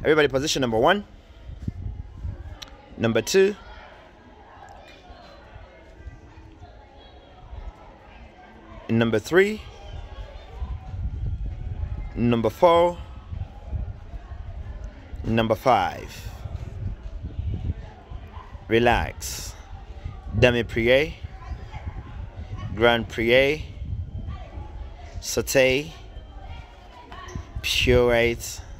Everybody position number 1, number 2, number 3, number 4, number 5. Relax. Demi-plie, grand plie, sauté, pirouette,